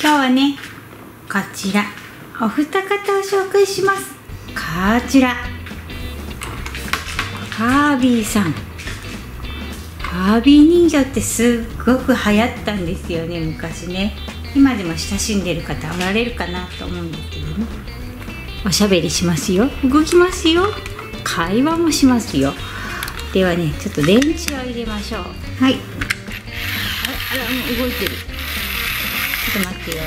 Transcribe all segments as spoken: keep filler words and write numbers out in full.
今日はね、こちらお二方を紹介します。こちらカービィさん。カービィ人形ってすっごく流行ったんですよね、昔ね。今でも親しんでる方おられるかなと思うんですけどね。おしゃべりしますよ、動きますよ、会話もしますよ。ではね、ちょっと電池を入れましょう。はい、あら、あら、もう動いてる。ちょっと待ってよ。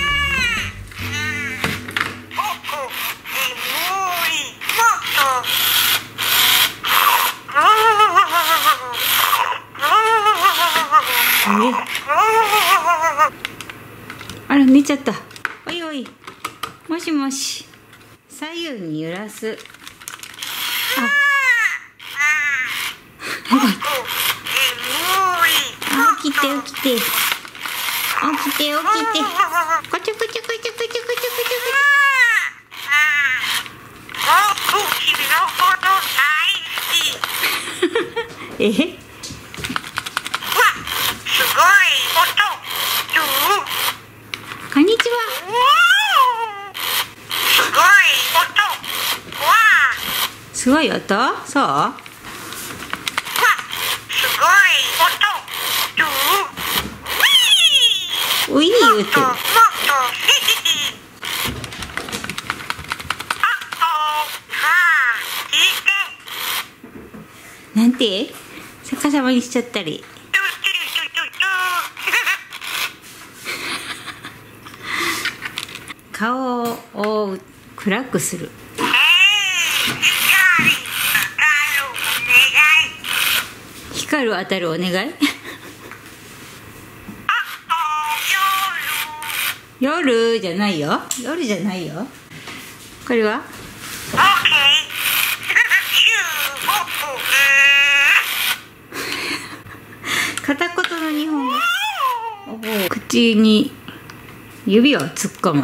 あら、寝ちゃった。おいおい、もしもし。左右に揺らす。あ、起きて起きて起きて起きて、こちょこちょこちょこちょこちょこちょ。え？こんにちは。すごい音？そう？ウィー言うてる。なんて？逆さまにしちゃったり。顔を覆う、暗くする。光る当たるお願い。夜じゃないよ。夜じゃないよ。これは？片言の日本語。口に指を突っ込む。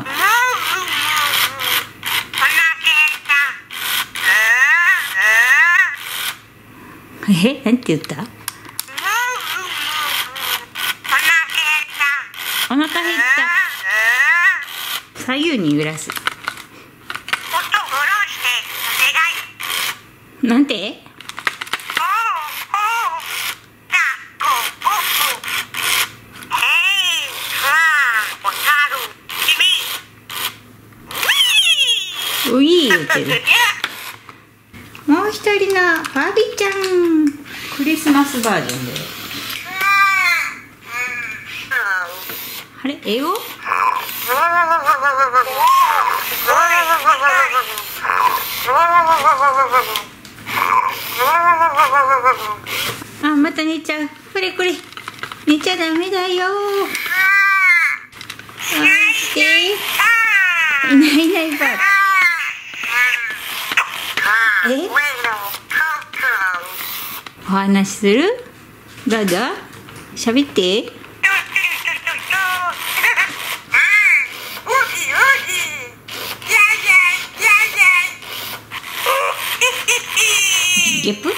え、なんて言った？お腹減った。左右に揺らす。なんて？ういー言ってる。もう一人のファービーちゃん、クリスマスバージョンで。あれ、英語？あ、また寝ちゃう。これこれ、寝ちゃダメだよ。起きて。いないいないば。え？お話しする？どうぞ、喋って。ゲップ？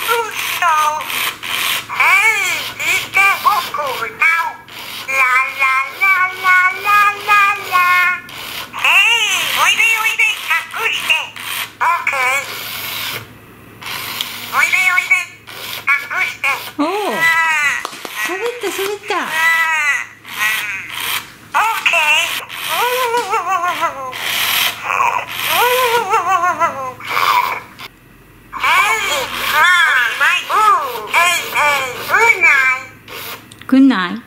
おお、喋った喋った。Good night.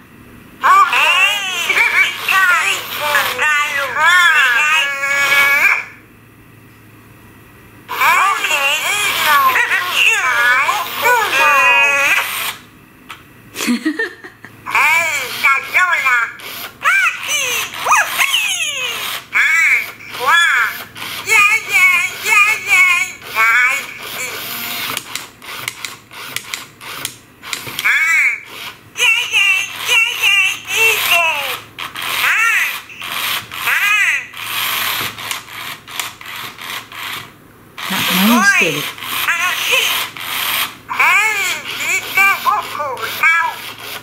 何してる？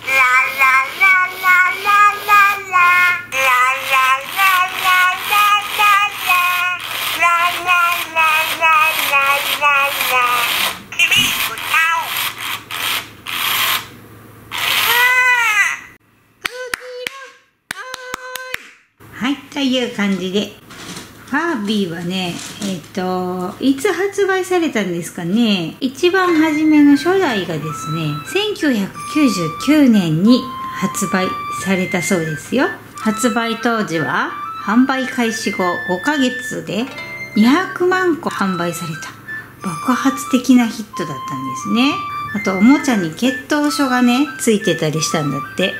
という感じで、ファービーはね、えっと、いつ発売されたんですかね。一番初めの初代がですね、せんきゅうひゃくきゅうじゅうきゅうねんに発売されたそうですよ。発売当時は販売開始後ごかげつでにひゃくまんこ販売された爆発的なヒットだったんですね。あとおもちゃに血統書がねついてたりしたんだって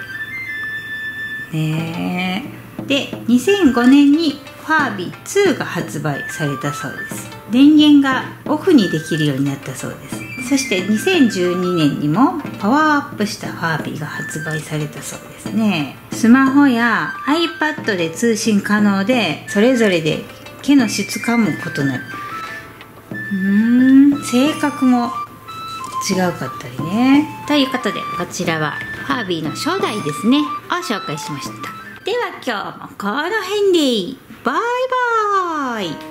ね。でにせんごねんにファービーツーが発売されたそうです。電源がオフにできるようになったそうです。そしてにせんじゅうにねんにもパワーアップしたファービーが発売されたそうですね。スマホや iPad で通信可能で、それぞれで毛の質感も異なる。うーん性格も違うかったりね。ということでこちらはファービーの初代ですねを紹介しました。では今日もこの辺でバイバーイ。